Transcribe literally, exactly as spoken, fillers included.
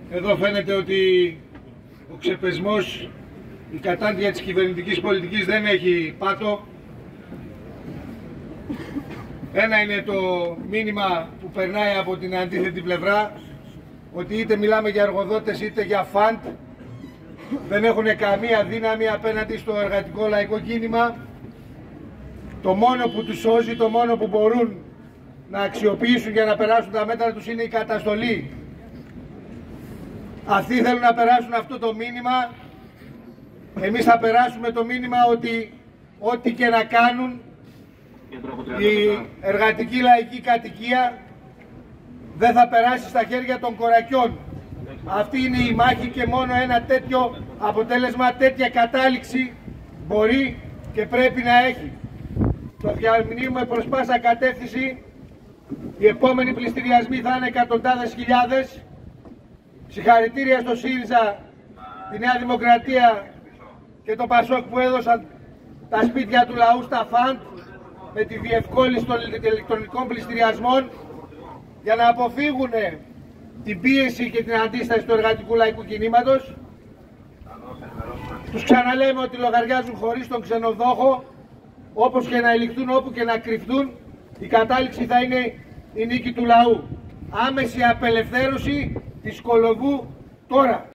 Εδώ φαίνεται ότι ο ξεπεσμός, η κατάντια της κυβερνητικής πολιτικής δεν έχει πάτο. Ένα είναι το μήνυμα που περνάει από την αντίθετη πλευρά, ότι είτε μιλάμε για εργοδότες είτε για φαντ, δεν έχουν καμία δύναμη απέναντι στο εργατικό λαϊκό κίνημα. Το μόνο που τους σώζει, το μόνο που μπορούν να αξιοποιήσουν για να περάσουν τα μέτρα τους είναι η καταστολή. Αυτοί θέλουν να περάσουν αυτό το μήνυμα. Εμείς θα περάσουμε το μήνυμα ότι ό,τι και να κάνουν η εργατική λαϊκή κατοικία δεν θα περάσει στα χέρια των κορακιών. Αυτή είναι η μάχη και μόνο ένα τέτοιο αποτέλεσμα, τέτοια κατάληξη μπορεί και πρέπει να έχει. Το διαμηνύουμε προς πάσα κατεύθυνση. Οι επόμενοι πληστηριασμοί θα είναι εκατοντάδες χιλιάδες. Συγχαρητήρια στο ΣΥΡΙΖΑ, τη Νέα Δημοκρατία και το ΠΑΣΟΚ που έδωσαν τα σπίτια του λαού στα φαντ με τη διευκόλυνση των ηλεκτρονικών πληστηριασμών για να αποφύγουν την πίεση και την αντίσταση του εργατικού λαϊκού κινήματος. Τους ξαναλέμε ότι λογαριάζουν χωρίς τον ξενοδόχο, όπως και να ελιχθούν, όπου και να κρυφτούν, η κατάληξη θα είναι η νίκη του λαού. Άμεση απελευθέρωση της Κολοβού τώρα.